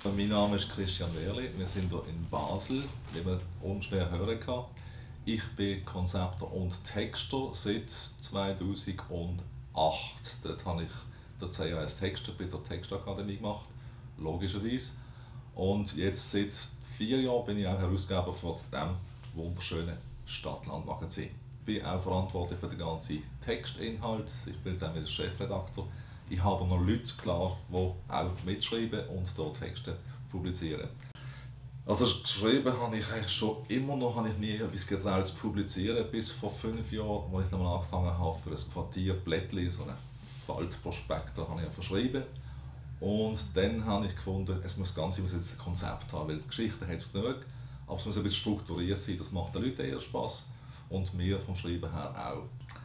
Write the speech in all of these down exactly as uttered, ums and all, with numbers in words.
Also mein Name ist Christian Wehrli, wir sind hier in Basel, wie man unschwer hören kann. Ich bin Konzepter und Texter seit zweitausendacht. Dort habe ich der C A S Texter bei der Textakademie gemacht, logischerweise. Und jetzt seit vier Jahren bin ich auch Herausgeber von diesem wunderschönen Stadt-Land-Magazin. Ich bin auch verantwortlich für den ganzen Textinhalt, ich bin dann wieder Chefredakteur. Ich habe noch Leute, klar, die auch mitschreiben und dort Texte publizieren. Also geschrieben habe ich eigentlich schon immer noch, habe ich nie etwas getraut zu publizieren, bis vor fünf Jahren, als ich dann mal angefangen habe, für ein Quartier Blättli, so einen Faltprospekt, habe ich verschrieben. Und dann habe ich gefunden, es muss ganz immer ein Konzept haben, weil Geschichten hat es genug, aber es muss ein bisschen strukturiert sein, das macht den Leuten eher Spass und mir vom Schreiben her auch.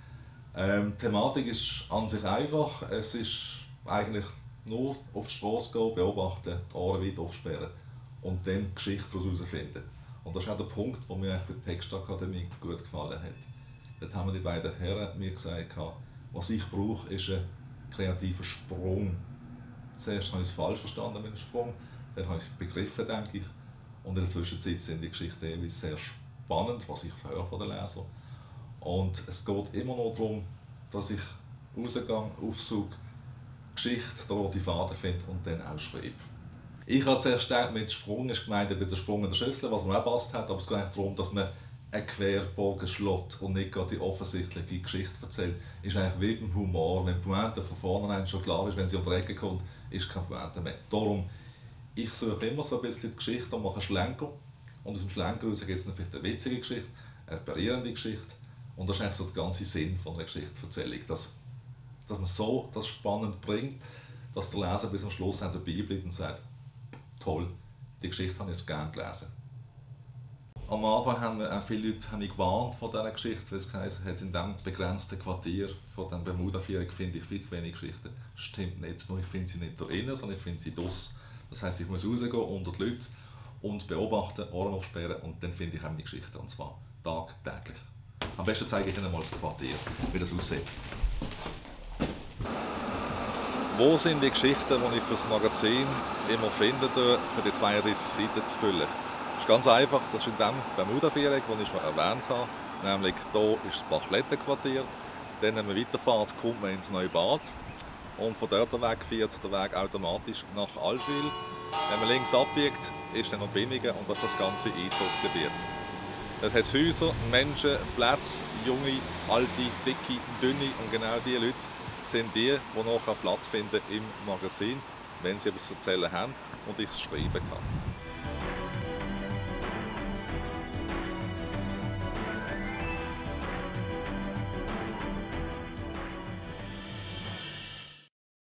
Ähm, die Thematik ist an sich einfach, es ist eigentlich nur auf die Straße gehen, beobachten, die Ohren weit aufsperren und dann die Geschichte daraus herausfinden. Und das ist auch der Punkt, der mir bei der Textakademie gut gefallen hat. Dort haben die beiden Herren mir gesagt, was ich brauche, ist ein kreativer Sprung. Zuerst habe ich es falsch verstanden mit dem Sprung, dann habe ich es begriffen, denke ich. Und in der Zwischenzeit sind die Geschichten jeweils sehr spannend, was ich höre von den Lesern. Und es geht immer noch darum, dass ich rausgehe, aufsuche, Geschichte, den roten Faden finde und dann auch schreibe. Ich habe zuerst gedacht, mit Sprung ist gemeint ein bisschen Sprung in der Schüssel, was mir auch passt hat, aber es geht eigentlich darum, dass man einen Querbogen schlägt und nicht gerade die offensichtliche Geschichte erzählt. Ist eigentlich wie beim Humor, wenn die Pointe von vornherein schon klar ist, wenn sie um die Ecke kommt, ist keine Pointe mehr. Darum, ich suche immer so ein bisschen die Geschichte und mache einen Schlenker. Und aus dem Schlenker heraus gibt es dann vielleicht eine witzige Geschichte, eine berührende Geschichte. Und das ist eigentlich so der ganze Sinn von einer Geschichtserzählung, dass, dass man so das spannend bringt, dass der Leser bis zum Schluss dabei bleibt und sagt, toll, die Geschichte habe ich jetzt gerne gelesen. Am Anfang haben wir auch viele Leute haben mich gewarnt von dieser Geschichte, weil es geheißen hat, in diesem begrenzten Quartier von dem Bermuda-Viereck finde ich viel zu wenig Geschichten. Das stimmt nicht, nur ich finde sie nicht da innen, sondern ich finde sie draussen. Das heisst, ich muss rausgehen unter die Leute und beobachten, Ohren aufsperren und dann finde ich auch meine Geschichten, und zwar tagtäglich. Am besten zeige ich Ihnen mal das Quartier, wie das aussieht. Wo sind die Geschichten, die ich für das Magazin immer finde, für die zweiunddreißig Seiten zu füllen? Das ist ganz einfach, das ist in dem Bermuda-Viereck, das ich schon erwähnt habe. Nämlich hier ist das Bachlettenquartier. Dann, wenn man weiterfährt, kommt man ins Neubad. Und von dort weg führt der Weg automatisch nach Allschwil. Wenn man links abbiegt, ist dann noch Binningen und das ist das ganze Einzugsgebiet. Dort hat es Häuser, Menschen, Plätze, junge, alte, dicke, dünne und genau diese Leute sind die, die nachher Platz finden im Magazin, wenn sie etwas zu erzählen haben und ich es schreiben kann.